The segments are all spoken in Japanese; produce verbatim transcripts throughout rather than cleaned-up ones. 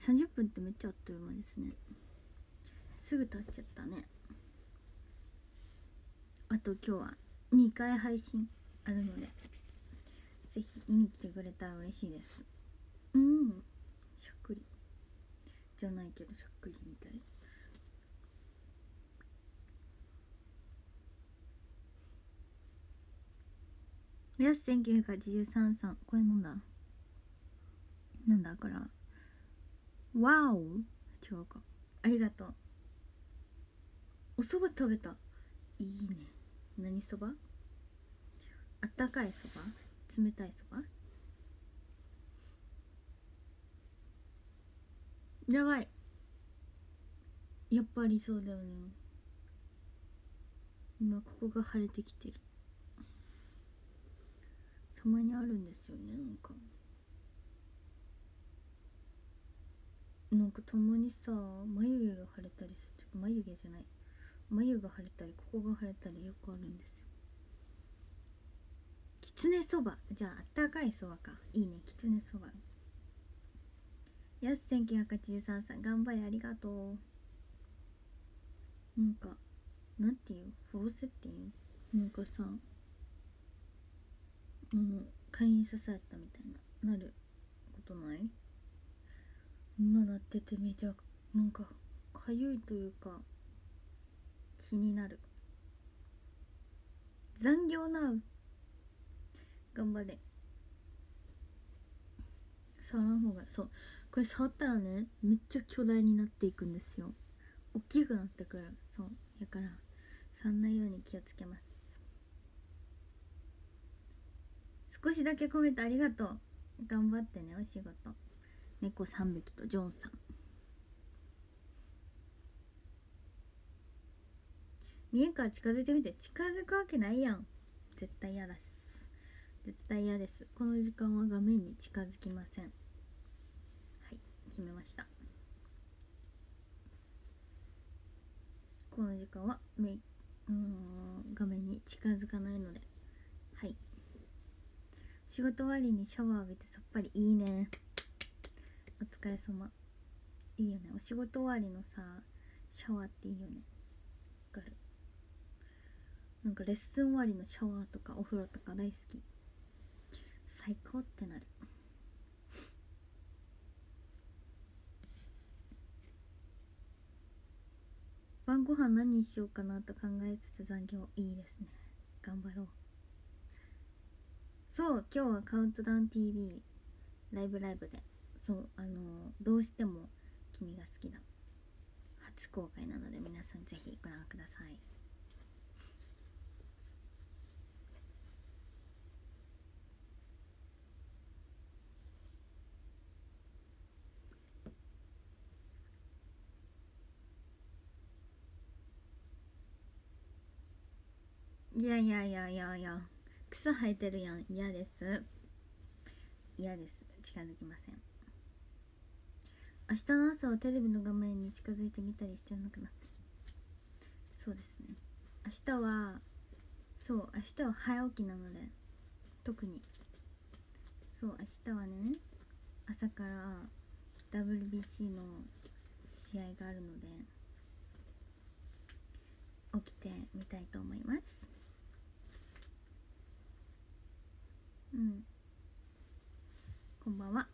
さんじゅっぷんってめっちゃあっという間ですね。すぐ経っちゃったね。あと今日はにかい配信あるので、ぜひ見に来てくれたら嬉しいです。うん、しゃっくりじゃないけどしゃっくりみたい。やすせんきゅうひゃくはちじゅうさんさん、これなんだなんだからわお、違うか。ありがとう。お蕎麦食べた。いいね。何そば？あったかいそば？冷たいそば？やばい。やっぱりそうだよね。今ここが腫れてきてる。たまにあるんですよね。なんかなんかたまにさ、眉毛が腫れたりする。ちょっと眉毛じゃない、眉が腫れたりここが腫れたりよくあるんですよ。きつねそば、じゃああったかいそばか。いいね、きつねそば。やすせんきゅうひゃくはちじゅうさんさん、頑張りありがとう。なんかなんていう、フォロセっていう、なんかさ、あの仮に刺されたみたいななることない？今なっててめちゃなんかかゆいというか気になる。残業なう、頑張れ。触らん方が、そう、これ触ったらねめっちゃ巨大になっていくんですよ。大きくなってくる。そうだから触んないように気をつけます。少しだけコメントありがとう。頑張ってね、お仕事。猫さんびきとジョンさん。見えんから近づいてみて。近づくわけないやん。絶対嫌です。絶対嫌です。この時間は画面に近づきません。はい、決めました。この時間はメイうん画面に近づかないので。はい。仕事終わりにシャワー浴びてさっぱり。いいね、お疲れ様。いいよね、お仕事終わりのさシャワーっていいよね。わかる。なんかレッスン終わりのシャワーとかお風呂とか大好き。最高ってなる。晩ご飯何にしようかなと考えつつ残業。いいですね、頑張ろう。そう、今日はカウントダウン ティーブイ ライブライブで、そうあのどうしても君が好きな初公開なので、皆さんぜひご覧ください。いやいやいやいやいや、草生えてるやん。嫌です。嫌です。近づきません。明日の朝はテレビの画面に近づいてみたりしてるのかなって。そうですね、明日はそう明日は早起きなので、特にそう明日はね朝から ダブリュービーシー の試合があるので起きてみたいと思います。うん、こんばんは。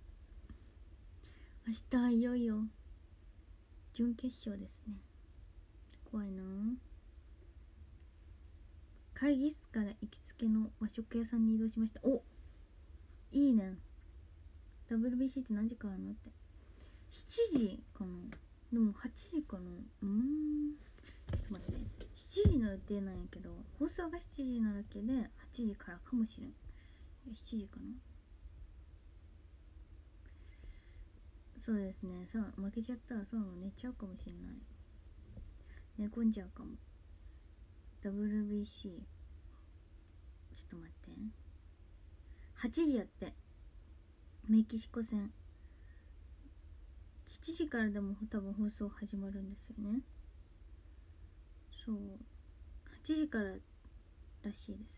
明日はいよいよ準決勝ですね。怖いな。会議室から行きつけの和食屋さんに移動しました。お、いいね。 ダブリュービーシー って何時からのって。しちじかな。でもはちじかな。うーん、ちょっと待ってね、しちじの予定なんやけど放送がしちじなだけではちじからかもしれん。しちじかな。そうですね、そう負けちゃったらそう寝ちゃうかもしれない。寝込んじゃうかも。 ダブリュービーシー ちょっと待って、はちじやって。メキシコ戦しちじからでも多分放送始まるんですよね。そう、はちじかららしいです。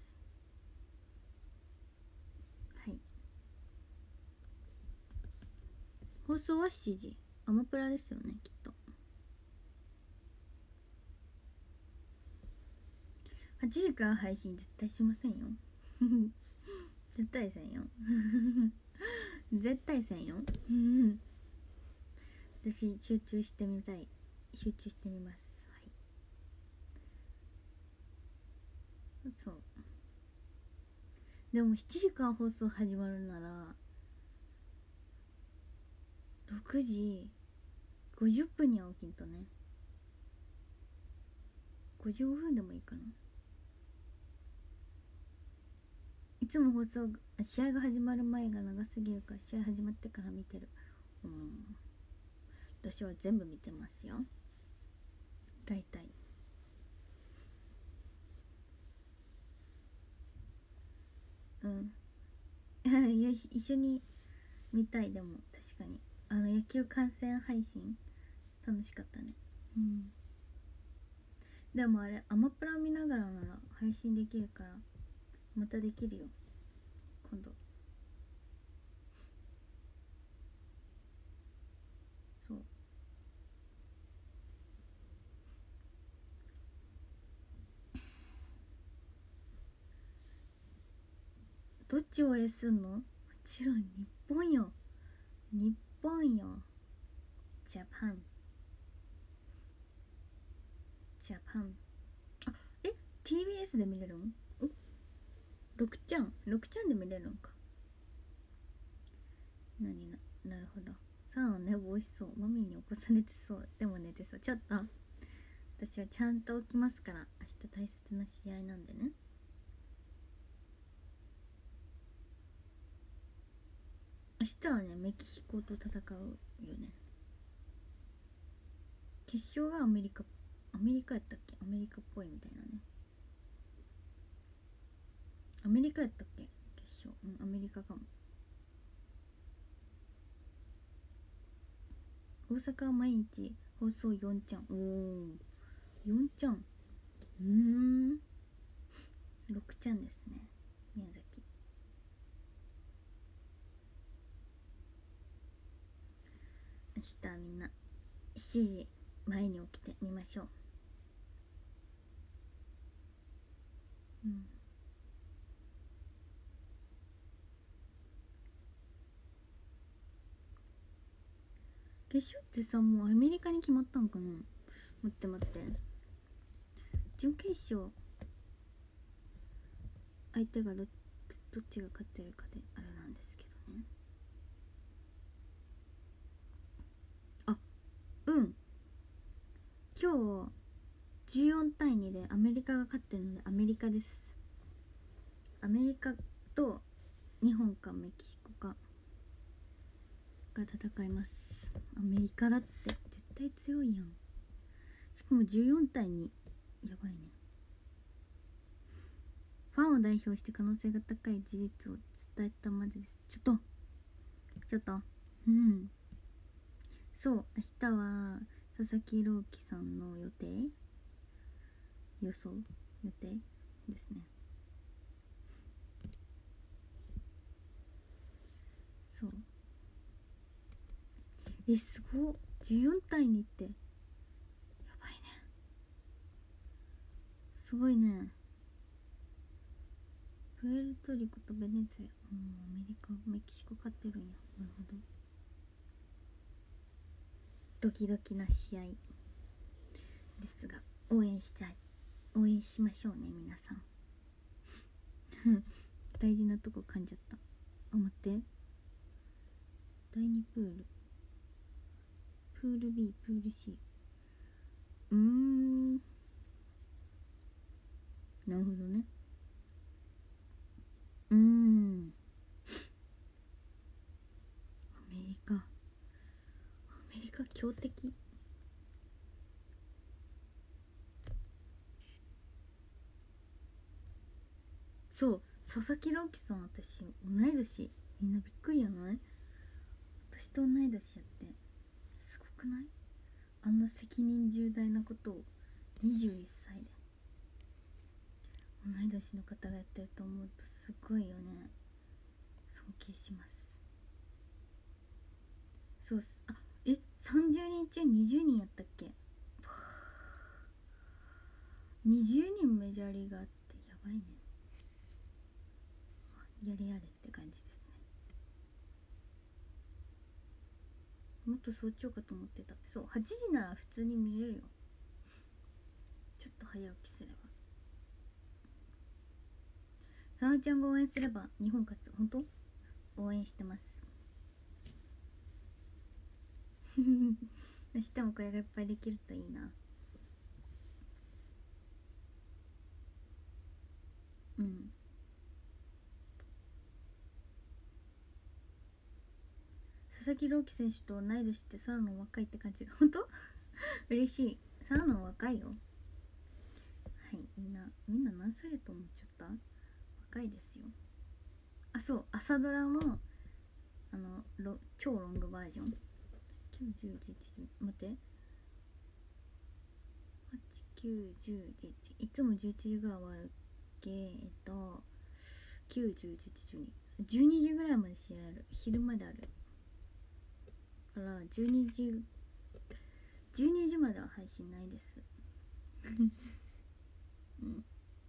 はい、 放送はしちじ、アマプラですよねきっと。はちじから配信絶対しませんよ絶対せんよ絶対せんよ私集中してみたい、集中してみます。はい、そうでもしちじから放送始まるならろくじごじゅっぷんには起きんとね。ごじゅうごふんでもいいかな。いつも放送試合が始まる前が長すぎるから試合始まってから見てる。うん、私は全部見てますよ大体。うんいや一緒に見たい。でも確かにあの野球観戦配信楽しかったね。うんでもあれアマプラ見ながらなら配信できるからまたできるよ今度。そうどっちを応援すんの？もちろん日本よ、日本よ。ジャパンジャパン。あえ ティービーエス で見れるん？おろくちゃんろくちゃんで見れるんか。何ななるほど。さあの寝坊しそう、マミーに起こされてそう。でも寝てそう。ちょっと私はちゃんと起きますから。明日大切な試合なんでね。明日はねメキシコと戦うよね。決勝がアメリカアメリカやったっけ？アメリカっぽいみたいなね。アメリカやったっけ決勝。うんアメリカかも。大阪は毎日放送よんちゃん。おおよんちゃん。うーんろくちゃんですね宮崎。明日はみんなしちじまえに起きてみましょう。うん決勝ってさもうアメリカに決まったんかな。待って待って準決勝相手が ど, どっちが勝ってるかであれなんですけどね。あうん今日じゅうよんたいにでアメリカが勝ってるのでアメリカです。アメリカと日本かメキシコかが戦います。アメリカだって絶対強いやん。しかもじゅうよんたいにやばいね。ファンを代表して可能性が高い事実を伝えたまでです。ちょっとちょっとうんそう明日は佐々木朗希さんの予定予想予定ですね。そうえすごじゅうよんたいにってやばいね。すごいね。プエルトリコとベネズエラ、うん、アメリカメキシコ勝ってるんや。なるほど。ドキドキな試合ですが応援したい応援しましょうね皆さん大事なとこ噛んじゃった。あ待ってだいにプールプール B プール C うーんなるほどね。うーんアメリカアメリカ強敵。そう佐々木朗希さん私同い年。みんなびっくりやない？私と同い年やってすごくない？あんな責任重大なことをにじゅういっさいで同い年の方がやってると思うとすごいよね。尊敬します。 そうっす。あえさんじゅうにん中にじゅうにんやったっけ。にじゅうにんメジャーリーガーってやばいね。やれやれって感じですね。もっと早朝かと思ってた。そうはちじなら普通に見れるよ。ちょっと早起きすれば。さなちゃんが応援すれば日本勝つ。本当応援してます。明日もこれがいっぱいできるといいな。うん。佐々木朗希選手と同い年ってサラの若いって感じ。本当嬉しい。サラの若いよ。はい、みんなみんな何歳やと思っちゃった。若いですよ。あ、そう朝ドラのあのロ超ロングバージョンきゅう、じゅう、じゅういち、じゅう待ってはち、きゅう、じゅう、じゅういちいつもじゅういちじが終わるっけ。えっときゅう、じゅう、じゅういち、じゅうに、じゅうにじぐらいまで試合ある。昼まであるからじゅうにじじゅうにじまでは配信ないですうん、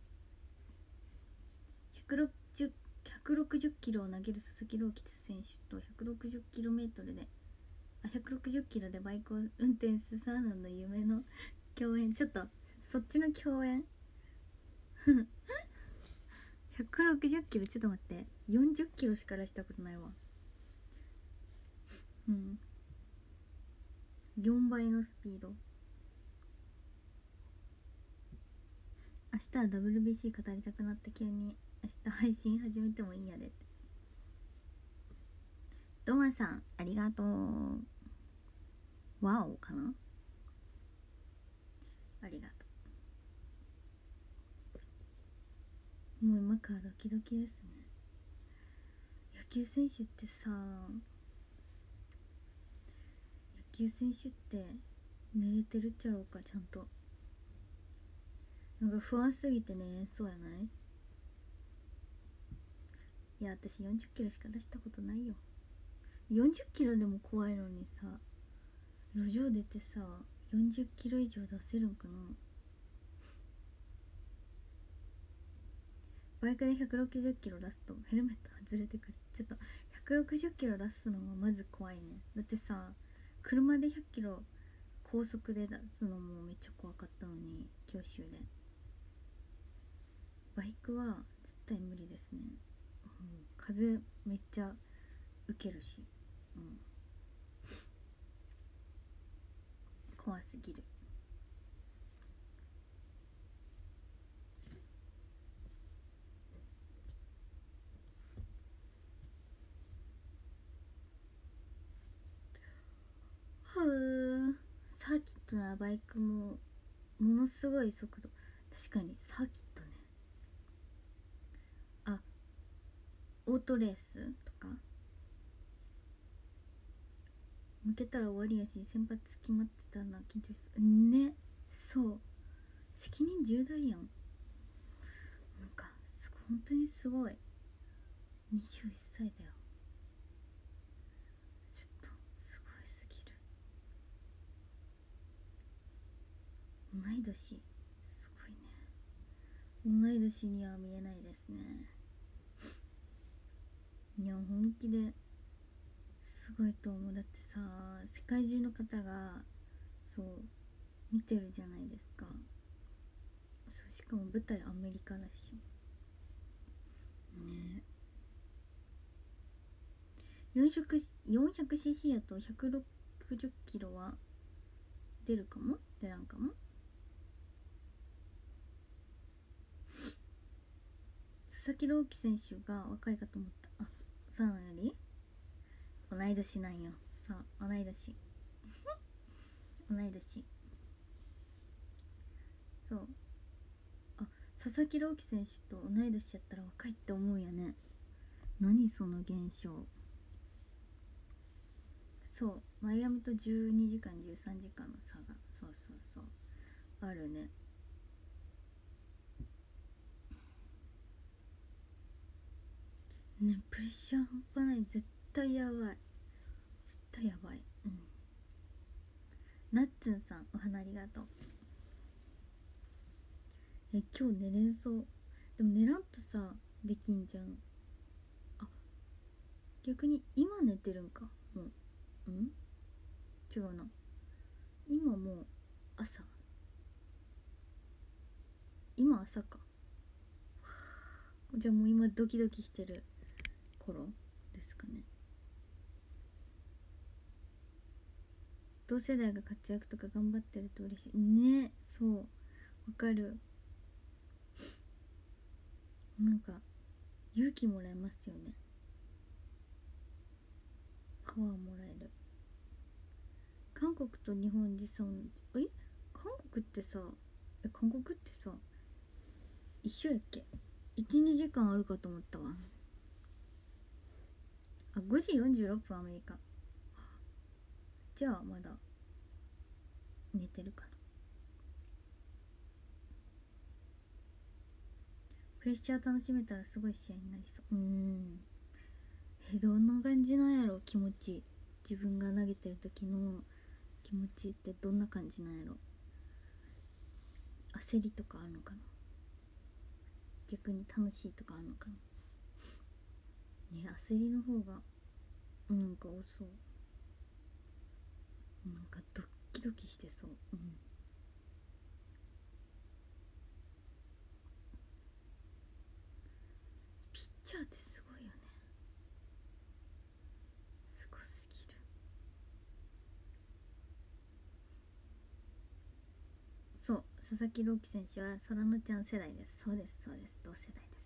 ひゃくろくじゅう ひゃくろくじゅっキロを投げる佐々木朗希選手と ひゃくろくじゅっキロメートル であひゃくろくじゅっキロでバイクを運転するサーナの夢の共演。ちょっとそっちの共演ひゃくろくじゅっキロちょっと待って、よんじゅっキロしか出したことないわ。うん、よんばいのスピード。明日は ダブリュービーシー 語りたくなって急に明日配信始めてもいいやでって。ドマさんありがとう。ワオかな。ありがとう。もう今からドキドキですね。野球選手ってさ、野球選手って寝れてるっちゃろうか。ちゃんとなんか不安すぎて寝れんそうやない。いや私よんじゅっキロしか出したことないよ。よんじゅっキロでも怖いのにさ、路上出てさよんじゅっキロ以上出せるんかな。バイクでひゃくろくじゅっキロ出すとヘルメット外れてくる。ちょっとひゃくろくじゅっキロ出すのがまず怖いね。だってさ車でひゃっキロ高速で出すのもめっちゃ怖かったのに教習で。バイクは絶対無理ですね、うん、風めっちゃ受けるし、うん、怖すぎる。はぁ、サーキットなバイクもものすごい速度。確かにサーキットね。あ、オートレースとか負けたら終わりやし先発決まってたら緊張しそうね。そう責任重大やん。なんかすごい本当にすごい。にじゅういっさいだよ。ちょっとすごいすぎる。同い年すごいね。同い年には見えないですね。いや本気ですごいと思う。だってさ世界中の方がそう見てるじゃないですか。そうしかも舞台アメリカだしね。よんひゃく よんひゃくシーシー やとひゃくろくじゅっキロは出るかも出らんかも。佐々木朗希選手が若いかと思った。あ、そうなのより同い年なんよ。そう同い年同い年。そう、あ、佐々木朗希選手と同い年やったら若いって思うよね。何その現象。そうマイアミとじゅうにじかんじゅうさんじかんの差がそうそうそうあるね。ねプレッシャー半端ない。絶対やばい絶明日やばい。うん。ナッツンさんお花ありがとう。え今日寝れんそう。でも寝らんとさできんじゃん。あ逆に今寝てるんかもう。ん違うな、今もう朝、今朝か。じゃあもう今ドキドキしてる頃ですかね。同世代が活躍とか頑張ってると嬉しいね。そうわかる。なんか勇気もらえますよね。パワーもらえる。韓国と日本時差、え韓国ってさえ韓国ってさ一緒やっけ。いちにじかんあるかと思ったわ。あごじよんじゅうろっぷんアメリカ。じゃあまだ寝てるかな。プレッシャー楽しめたらすごい試合になりそう。うーんえどんな感じなんやろ気持ち。自分が投げてる時の気持ちってどんな感じなんやろ。焦りとかあるのかな。逆に楽しいとかあるのかな。ね焦りの方がなんか多そう。なんかドッキドキしてそう。うんピッチャーってすごいよね。すごすぎる。そう佐々木朗希選手は空野ちゃん世代です。そうですそうです、同世代です。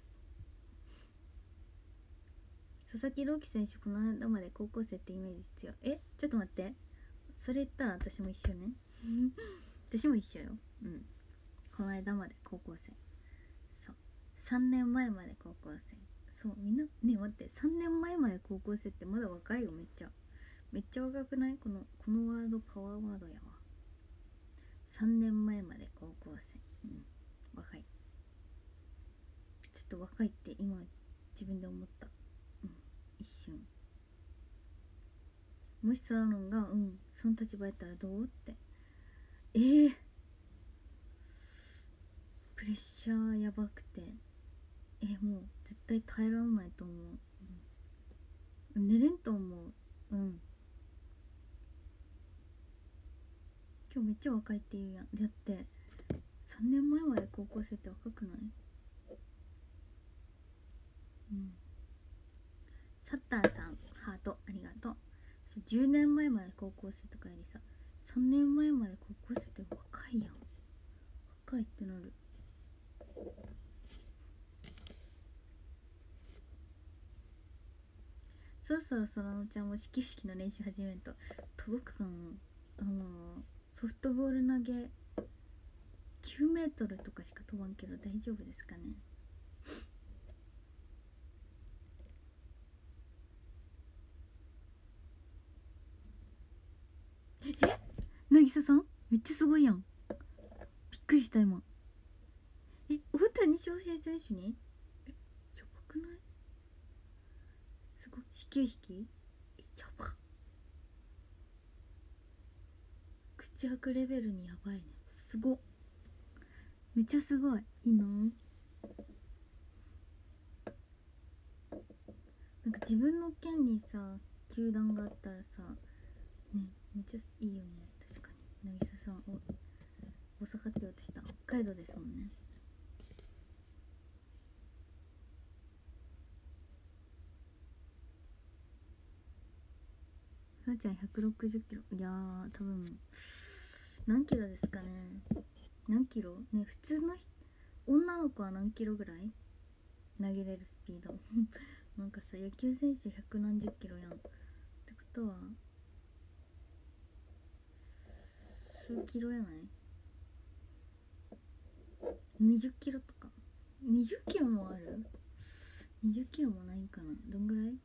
佐々木朗希選手この間まで高校生ってイメージ強い。えちょっと待って、それ言ったら私も一緒ね私も一緒よ。うんこの間まで高校生。そうさんねんまえまで高校生。そうみんなね待って、さんねんまえまで高校生ってまだ若いよ。めっちゃめっちゃ若くない？このこのワードパワーワードやわ。さんねんまえまで高校生。うん若い。ちょっと若いって今自分で思った。うん一瞬。もし空のがうんその立場やったらどうって。えー、プレッシャーやばくてえー、もう絶対耐えられないと思う、うん、寝れんと思う。うん今日めっちゃ若いって言うやん。だってさんねんまえまで高校生って若くない？うんサッターさんハートありがとう。じゅうねんまえまで高校生とかよりささんねんまえまで高校生って若いやん。若いってなる。そろそろそらのちゃんも始球式の練習始めると届くかな。あのー、ソフトボール投げきゅうメートルとかしか飛ばんけど大丈夫ですかね。え渚さんめっちゃすごいやん。びっくりした今。え大谷翔平選手にえやばくない？すごい始球式えやば。口開くレベルにやばいね。すごっめっちゃすごい。いいのなんか自分の県にさ球団があったらさねめっちゃいいよね。確かに渚さんお大阪って私た北海道ですもんね。さあちゃんひゃくろくじゅっキロ。いやー多分何キロですかね。何キロね普通の女の子は何キロぐらい投げれるスピードなんかさ野球選手ひゃくなんじゅっキロやんってことは数キロやない？にじゅっキロとか。にじゅっキロもある？にじゅっキロもないんかな。どんぐらい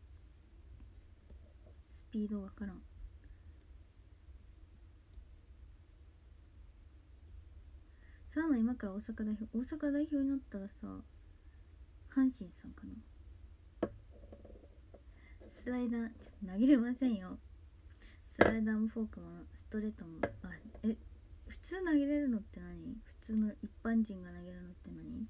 スピードわからん。さあの今から大阪代表大阪代表になったらさ阪神さんかな。スライダーちょ投げれませんよ。 スライダーもフォークもストレートも、あ、え、普通投げれるのって何？普通の一般人が投げるのって何？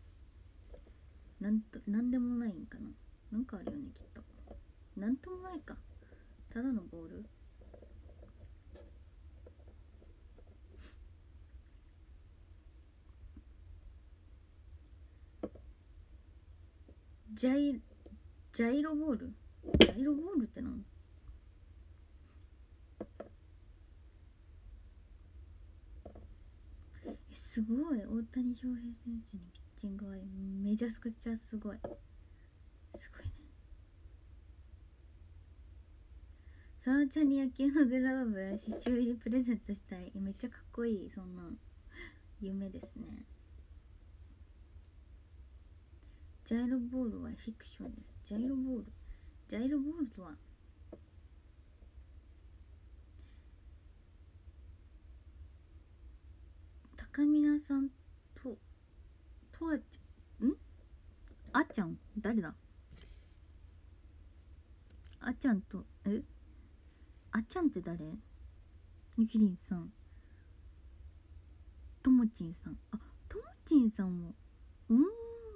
なんと、なんでもないんかな。なんかあるよね、きっと。なんともないか。ただのボール。ジャイジャイロボールジャイロボールって何？すごい。大谷翔平選手にピッチングはめちゃくちゃすごい。すごいね。さあちゃんに野球のグラブ刺繍入りプレゼントしたい。めっちゃかっこいい。そんな夢ですね。ジャイロボールはフィクションです。ジャイロボールジャイロボールとは高見さんととわちゃんんあっちゃん誰だ？あっちゃんとえあっちゃんって誰？ゆきりんさん、ともちんさん、あ、ともちんさんも、うーん、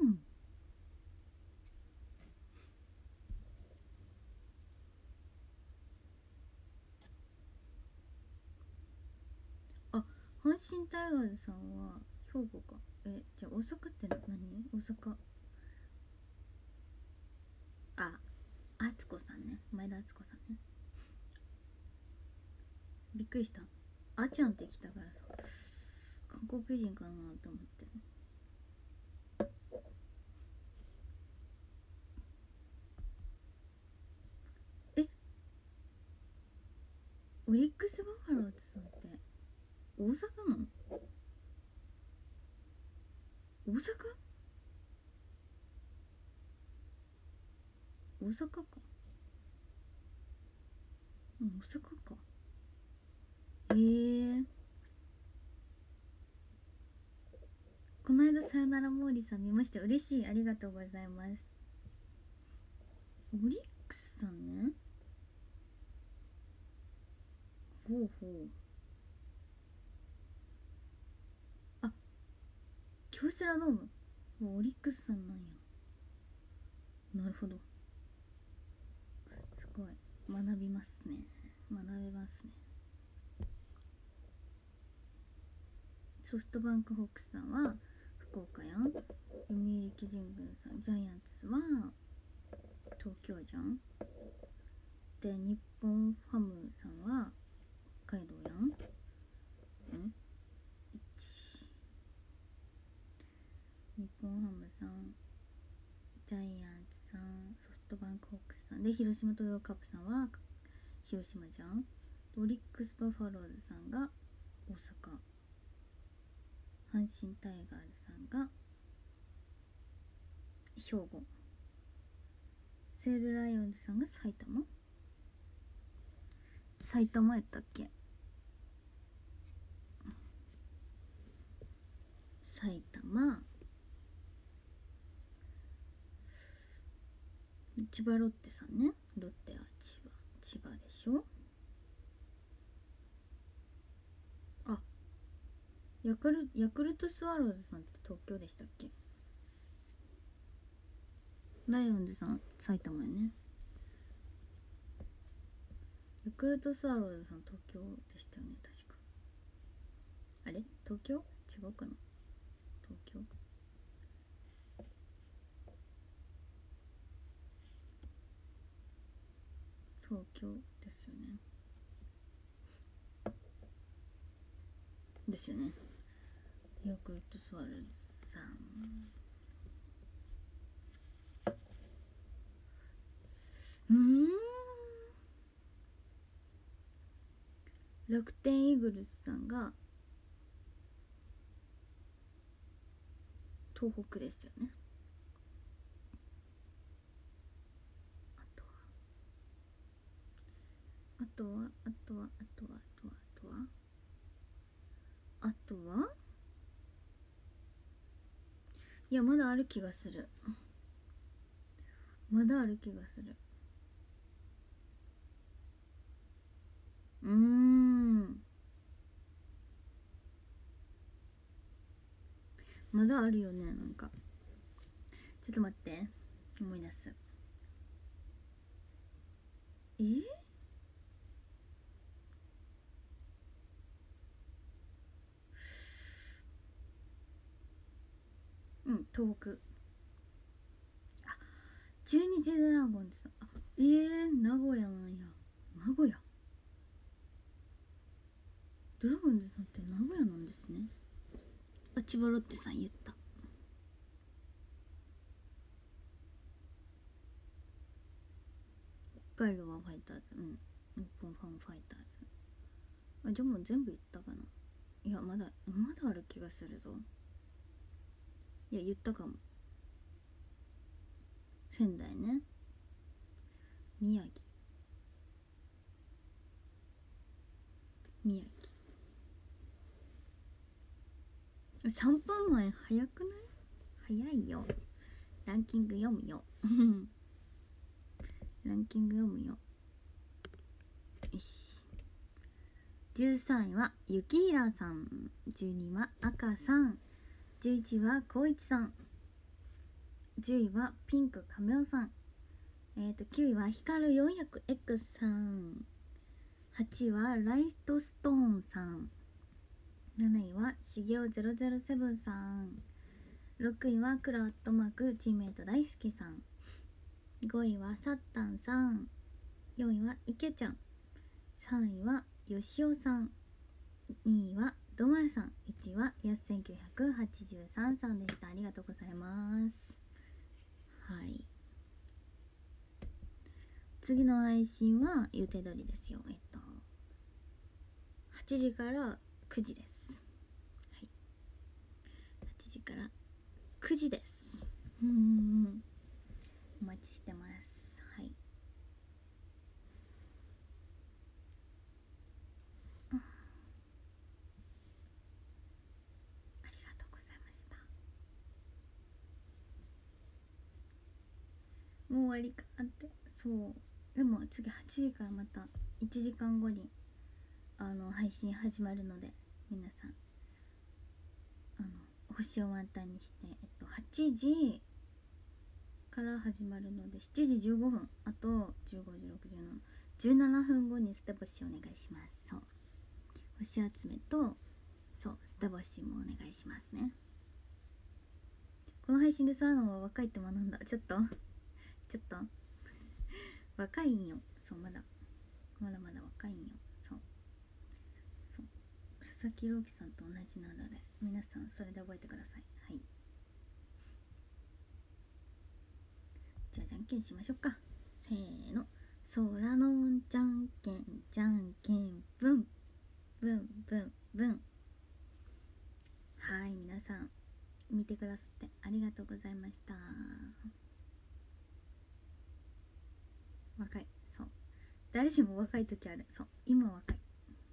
あ、阪神タイガーズさんは兵庫か。え、じゃあ大阪って何？大阪、あ、あつこさんね、前田あつこさんね。びっくりした。あちゃんって来たからさ、韓国人かなと思って。え、オリックスバファローズさんって大阪なの？大阪？大阪か。うん、大阪か。えー、この間さよならモーリーさん見ました。嬉しい、ありがとうございます。オリックスさんね。ほうほう。あ、京セラドーム。オリックスさんなんや。なるほど。すごい学びますね。学べますね。ソフトバンクホークスさんは福岡やん。読売巨人軍さん、ジャイアンツは東京じゃん。で日本ハムさんは北海道やん。ん日本ハムさん、ジャイアンツさん、ソフトバンクホークスさんで、広島東洋カップさんは広島じゃん。オリックスバファローズさんが大阪、阪神タイガーズさんが兵庫、西武ライオンズさんが埼玉。埼玉やったっけ？埼玉、千葉ロッテさんね。ロッテは千葉、千葉でしょ。あ、ヤクルヤクルトスワローズさんって東京でしたっけ？ライオンズさん埼玉やね。ヤクルトスワローズさん東京でしたよね、確か。あれ東京？違うかな。東京、東京ですよね。ですよね。ヤクルトスワローズさん、うーん、楽天イーグルスさんが東北ですよね。あとはあとはあとはあとはあとはあとはあとはいや、まだある気がする。まだある気がする。 うーん、まだあるよね。なんかちょっと待って、思い出す。えうん、東北。あ、中日ドラゴンズさん。あ、えー、名古屋なんや。名古屋ドラゴンズさんって名古屋なんですね。あ、千葉ロッテさん言った。北海道はファイターズ、うん、日本ファンファイターズ。あ、じゃあもう全部言ったかな。いや、まだまだある気がするぞ。いや、言ったかも。仙台ね。宮城、宮城。さんぷんまえ早くない？早いよ。ランキング読むよ。ランキング読むよ。よし。じゅうさんいはゆきひらさん、じゅうにいは赤さん、じゅういちいはこういちさん、じゅういはピンクかめおさん、えっときゅういはひかる よんひゃくエックス さん、はちいはライトストーンさん、なないはしげおゼロゼロセブンさん、ろくいはクラットマークチーメイト大好きさん、ごいはサッタンさん、よんいは池ちゃん、さんいはよしおさん、にいはどまやさん、いちいはやすせんきゅうひゃくはちじゅうさんさんでした。ありがとうございます。はい、次の配信は予定通りですよ。えっとはちじからくじです。はい、はちじからくじです。うん、お待ちしてます。はい、ありがとうございました。もう終わりかって。そう、でも次はちじからまたいちじかんごにあの配信始まるので、皆さんあの星を満タンにして、えっと、はちじから始まるのでしちじじゅうごふん、あとじゅうごじろくじゅうななじゅうななふんごにステボシお願いします。そう、星集めと、そうステボシもお願いしますね。この配信で空のは若いって学んだ。ちょっとちょっと若いんよ。そう、まだまだまだ若いんよ。そうそう佐々木朗希さんと同じなので、皆さんそれで覚えてください。はい、じゃあじゃんけんしましょうか。せーの、空のじゃんけんじゃんけんブンブンブンブン。はい、皆さん見てくださってありがとうございました。若い、そう、誰しも若い時ある。そう、今若い。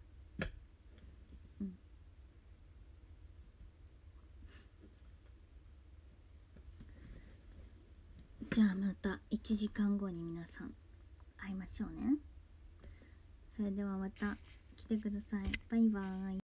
うん、じゃあまたいちじかんごに皆さん会いましょうね。それではまた来てください。バイバーイ。